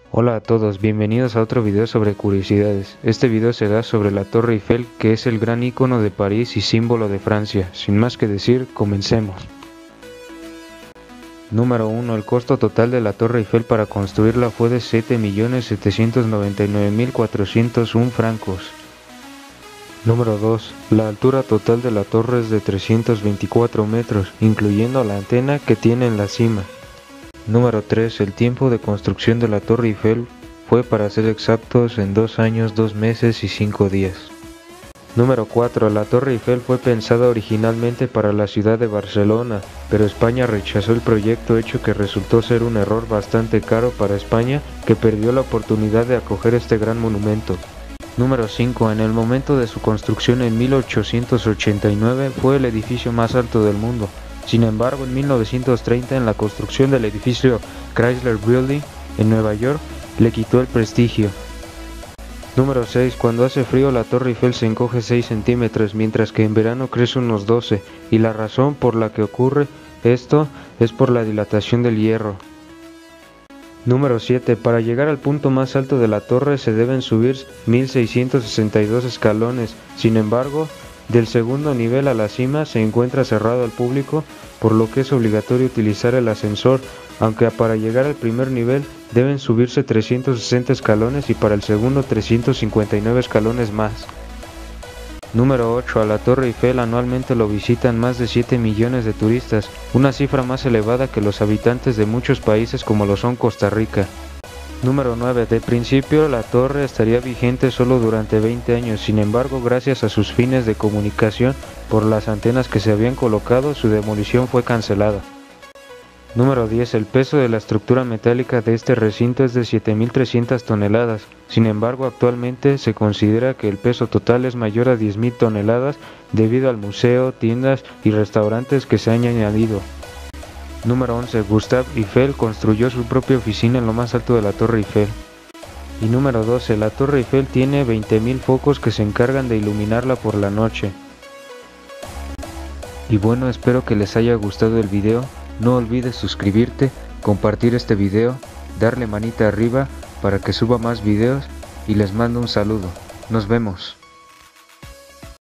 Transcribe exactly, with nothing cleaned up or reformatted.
Hola a todos, bienvenidos a otro video sobre curiosidades. Este video será sobre la Torre Eiffel, que es el gran icono de París y símbolo de Francia. Sin más que decir, comencemos. Número uno. El costo total de la Torre Eiffel para construirla fue de siete millones setecientos noventa y nueve mil cuatrocientos uno francos. Número dos. La altura total de la torre es de trescientos veinticuatro metros, incluyendo la antena que tiene en la cima. Número tres. El tiempo de construcción de la Torre Eiffel fue, para ser exactos, en dos años, dos meses y cinco días. Número cuatro. La Torre Eiffel fue pensada originalmente para la ciudad de Barcelona, pero España rechazó el proyecto, hecho que resultó ser un error bastante caro para España, que perdió la oportunidad de acoger este gran monumento. Número cinco. En el momento de su construcción en mil ochocientos ochenta y nueve fue el edificio más alto del mundo. Sin embargo, en mil novecientos treinta, en la construcción del edificio Chrysler Building en Nueva York, le quitó el prestigio. Número seis. Cuando hace frío, la Torre Eiffel se encoge seis centímetros, mientras que en verano crece unos doce, y la razón por la que ocurre esto es por la dilatación del hierro. Número siete. Para llegar al punto más alto de la torre se deben subir mil seiscientos sesenta y dos escalones. Sin embargo, del segundo nivel a la cima se encuentra cerrado al público, por lo que es obligatorio utilizar el ascensor, aunque para llegar al primer nivel deben subirse trescientos sesenta escalones y para el segundo trescientos cincuenta y nueve escalones más. Número ocho. A la Torre Eiffel anualmente lo visitan más de siete millones de turistas, una cifra más elevada que los habitantes de muchos países como lo son Costa Rica. Número nueve. De principio la torre estaría vigente solo durante veinte años, sin embargo, gracias a sus fines de comunicación por las antenas que se habían colocado, su demolición fue cancelada. Número diez. El peso de la estructura metálica de este recinto es de siete mil trescientas toneladas, sin embargo actualmente se considera que el peso total es mayor a diez mil toneladas debido al museo, tiendas y restaurantes que se han añadido. Número once. Gustave Eiffel construyó su propia oficina en lo más alto de la Torre Eiffel. Y número doce. La Torre Eiffel tiene veinte mil focos que se encargan de iluminarla por la noche. Y bueno, espero que les haya gustado el video. No olvides suscribirte, compartir este video, darle manita arriba para que suba más videos y les mando un saludo. Nos vemos.